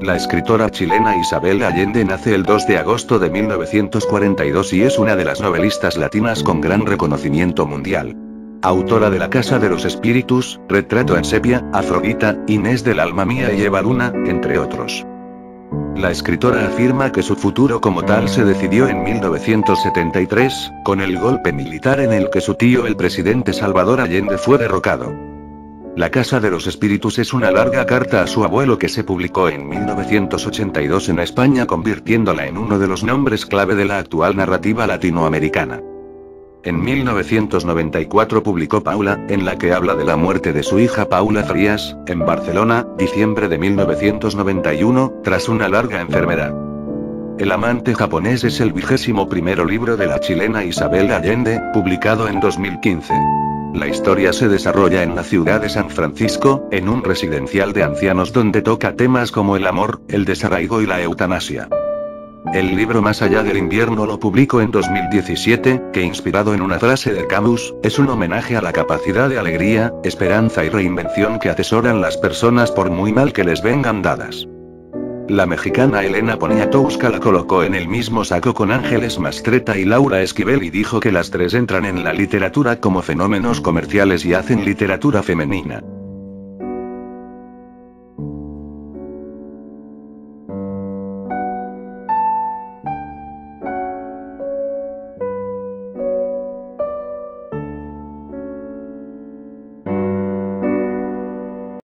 La escritora chilena Isabel Allende nace el 2 de agosto de 1942 y es una de las novelistas latinas con gran reconocimiento mundial. Autora de La Casa de los Espíritus, Retrato en Sepia, Afrodita, Inés del alma mía y Eva Luna, entre otros. La escritora afirma que su futuro como tal se decidió en 1973, con el golpe militar en el que su tío el presidente Salvador Allende fue derrocado. La Casa de los Espíritus es una larga carta a su abuelo que se publicó en 1982 en España, convirtiéndola en uno de los nombres clave de la actual narrativa latinoamericana. En 1994 publicó Paula, en la que habla de la muerte de su hija Paula Frías, en Barcelona, diciembre de 1991, tras una larga enfermedad. El amante japonés es el 21º libro de la chilena Isabel Allende, publicado en 2015. La historia se desarrolla en la ciudad de San Francisco, en un residencial de ancianos donde toca temas como el amor, el desarraigo y la eutanasia. El libro Más allá del invierno lo publicó en 2017, que inspirado en una frase de Camus, es un homenaje a la capacidad de alegría, esperanza y reinvención que atesoran las personas por muy mal que les vengan dadas. La mexicana Elena Poniatowska la colocó en el mismo saco con Ángeles Mastretta y Laura Esquivel y dijo que las tres entran en la literatura como fenómenos comerciales y hacen literatura femenina.